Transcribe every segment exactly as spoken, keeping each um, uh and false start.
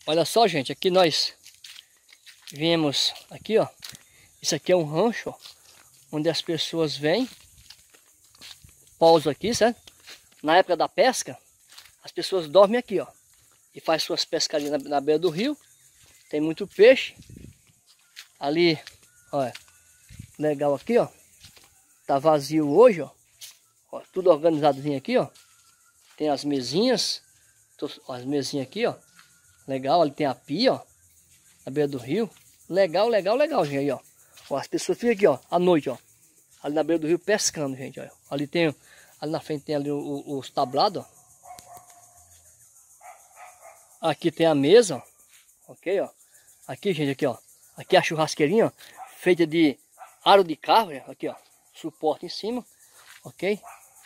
Olha só, gente, aqui nós viemos aqui, ó. Isso aqui é um rancho, ó, onde as pessoas vêm, pousam aqui, certo? Na época da pesca, as pessoas dormem aqui, ó, e faz suas pescarias na, na beira do rio. Tem muito peixe. Ali, olha, legal aqui, ó. Tá vazio hoje, ó. Ó, tudo organizadozinho aqui, ó. Tem as mesinhas, ó, as mesinhas aqui, ó. Legal, ali tem a pia, ó, na beira do rio. Legal, legal, legal, gente, aí, ó. Ó, as pessoas ficam aqui, ó, à noite, ó, ali na beira do rio pescando, gente, ó. Ali tem, ali na frente tem ali o, o, os tablados, ó. Aqui tem a mesa, ó. Ok, ó. Aqui, gente, aqui, ó. Aqui é a churrasqueirinha, ó, feita de aro de carro, aqui, ó. Suporte em cima, ok?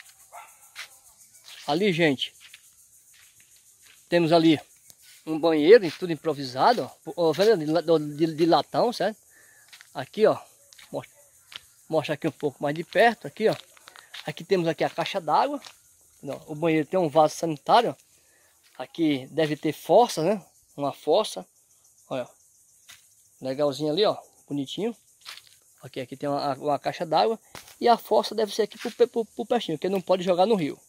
Ali, gente, temos ali um banheiro, tudo improvisado, ó, de, de, de latão, certo? Aqui, ó, mostra, mostra aqui um pouco mais de perto, aqui, ó. Aqui temos aqui a caixa d'água, o banheiro tem um vaso sanitário, ó. Aqui deve ter fossa, né? Uma fossa, olha, legalzinho ali, ó, bonitinho. Aqui, aqui tem uma, uma caixa d'água e a fossa deve ser aqui pro, pro, pro peixinho, que não pode jogar no rio.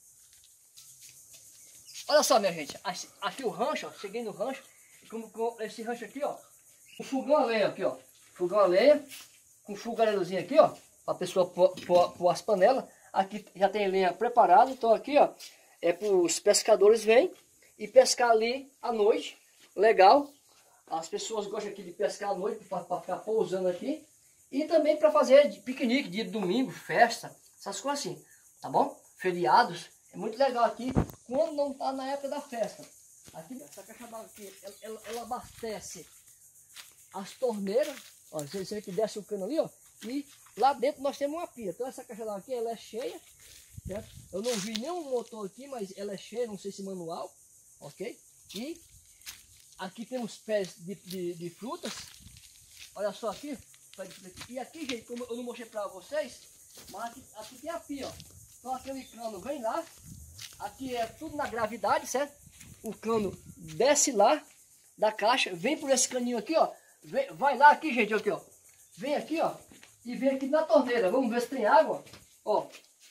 Olha só, minha gente, aqui o rancho, ó, cheguei no rancho, com, com esse rancho aqui, ó, o fogão a lenha aqui, ó, fogão a lenha, com fogareirozinho aqui, ó, para a pessoa pôr, pôr, pôr as panelas. Aqui já tem lenha preparada, então aqui, ó, é para os pescadores virem e pescar ali à noite, legal. As pessoas gostam aqui de pescar à noite, para ficar pousando aqui. E também para fazer piquenique, dia de domingo, festa, essas coisas assim, tá bom? Feriados, é muito legal aqui, quando não tá na época da festa. Aqui, essa caixa d'água aqui, ela, ela, ela abastece as torneiras, ó, você vê que desce o cano ali, ó, e lá dentro nós temos uma pia. Então essa caixa d'água aqui, ela é cheia, certo? Eu não vi nenhum motor aqui, mas ela é cheia, não sei se manual, ok? E aqui temos pés de, de, de frutas, olha só aqui. E aqui, gente, como eu não mostrei para vocês, mas aqui, aqui tem a pia, ó. Então aquele cano vem lá, aqui é tudo na gravidade, certo? O cano desce lá da caixa, vem por esse caninho aqui, ó. Vem, vai lá aqui, gente, aqui, ó. Vem aqui, ó, e vem aqui na torneira. Vamos ver se tem água, ó.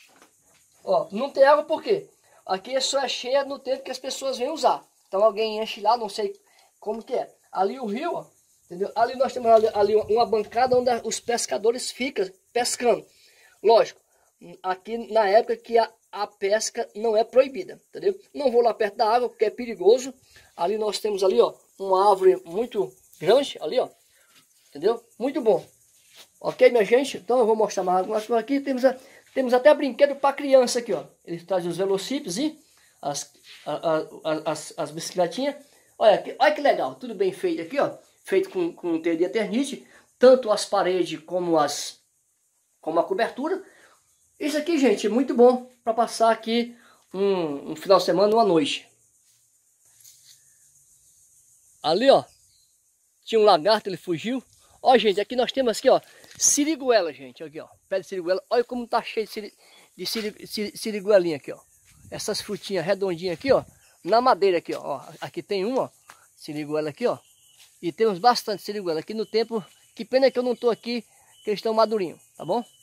Ó, não tem água por quê? Aqui só é cheia no tempo que as pessoas vêm usar. Então alguém enche lá, não sei como que é. Ali o rio, ó. Entendeu? Ali nós temos ali, ali uma bancada onde os pescadores ficam pescando. Lógico, aqui na época que a, a pesca não é proibida, entendeu? Não vou lá perto da água porque é perigoso. Ali nós temos ali, ó, uma árvore muito grande, ali, ó, entendeu? Muito bom. Ok, minha gente? Então eu vou mostrar mais algumas coisas aqui. Temos, a, temos até brinquedo para criança aqui, ó. Eles trazem os velocípedos e as, a, a, as, as bicicletinhas. Olha, aqui, olha que legal, tudo bem feito aqui, ó. Feito com, com telha de eternite, tanto as paredes como, as, como a cobertura. Isso aqui, gente, é muito bom para passar aqui um, um final de semana, uma noite. Ali, ó, tinha um lagarto, ele fugiu. Ó, gente, aqui nós temos aqui, ó, siriguela, gente, aqui, ó, pé de siriguela. Olha como tá cheio de, siri, de siri, siri, siriguelinha aqui, ó. Essas frutinhas redondinhas aqui, ó, na madeira aqui, ó. Ó, aqui tem uma, ó, siriguela aqui, ó. E temos bastante siriguela aqui no tempo. Que pena que eu não estou aqui, que eles estão madurinhos, tá bom?